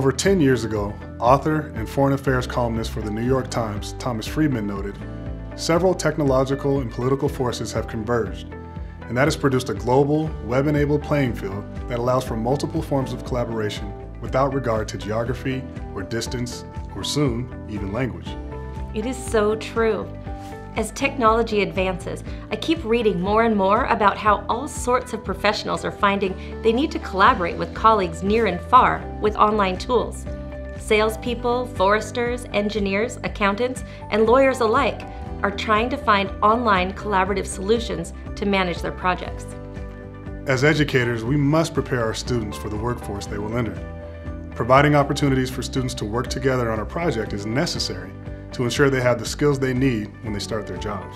Over 10 years ago, author and foreign affairs columnist for the New York Times, Thomas Friedman, noted, "Several technological and political forces have converged, and that has produced a global, web-enabled playing field that allows for multiple forms of collaboration without regard to geography or distance, or soon, even language." It is so true. As technology advances, I keep reading more and more about how all sorts of professionals are finding they need to collaborate with colleagues near and far with online tools. Salespeople, foresters, engineers, accountants, and lawyers alike are trying to find online collaborative solutions to manage their projects. As educators, we must prepare our students for the workforce they will enter. Providing opportunities for students to work together on a project is necessary to ensure they have the skills they need when they start their jobs.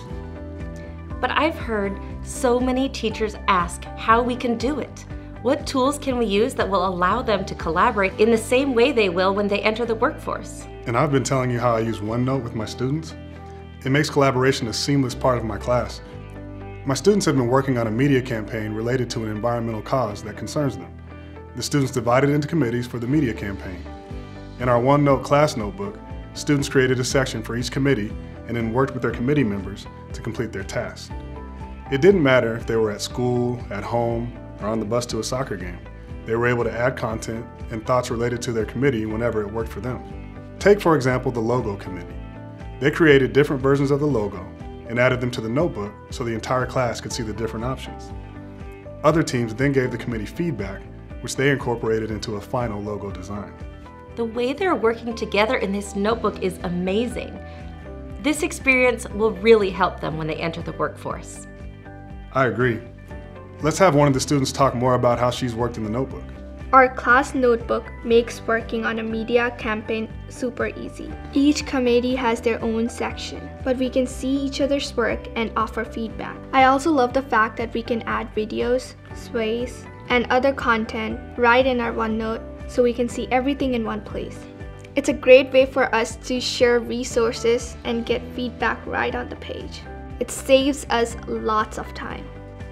But I've heard so many teachers ask how we can do it. What tools can we use that will allow them to collaborate in the same way they will when they enter the workforce? And I've been telling you how I use OneNote with my students. It makes collaboration a seamless part of my class. My students have been working on a media campaign related to an environmental cause that concerns them. The students divided into committees for the media campaign. In our OneNote class notebook, students created a section for each committee and then worked with their committee members to complete their tasks. It didn't matter if they were at school, at home, or on the bus to a soccer game. They were able to add content and thoughts related to their committee whenever it worked for them. Take, for example, the logo committee. They created different versions of the logo and added them to the notebook so the entire class could see the different options. Other teams then gave the committee feedback, which they incorporated into a final logo design. The way they're working together in this notebook is amazing. This experience will really help them when they enter the workforce. I agree. Let's have one of the students talk more about how she's worked in the notebook. Our class notebook makes working on a media campaign super easy. Each committee has their own section, but we can see each other's work and offer feedback. I also love the fact that we can add videos, sways, and other content right in our OneNote so we can see everything in one place. It's a great way for us to share resources and get feedback right on the page. It saves us lots of time.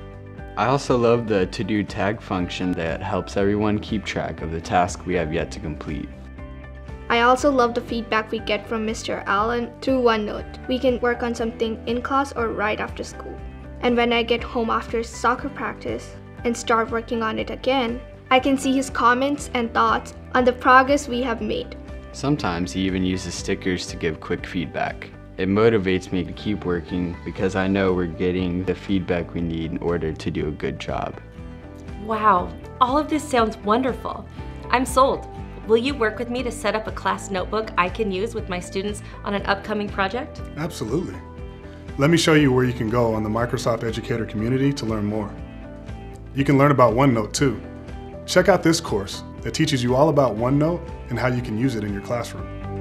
I also love the to-do tag function that helps everyone keep track of the task we have yet to complete. I also love the feedback we get from Mr. Allen through OneNote. We can work on something in class or right after school. And when I get home after soccer practice and start working on it again, I can see his comments and thoughts on the progress we have made. Sometimes he even uses stickers to give quick feedback. It motivates me to keep working because I know we're getting the feedback we need in order to do a good job. Wow, all of this sounds wonderful. I'm sold. Will you work with me to set up a class notebook I can use with my students on an upcoming project? Absolutely. Let me show you where you can go on the Microsoft Educator community to learn more. You can learn about OneNote too. Check out this course that teaches you all about OneNote and how you can use it in your classroom.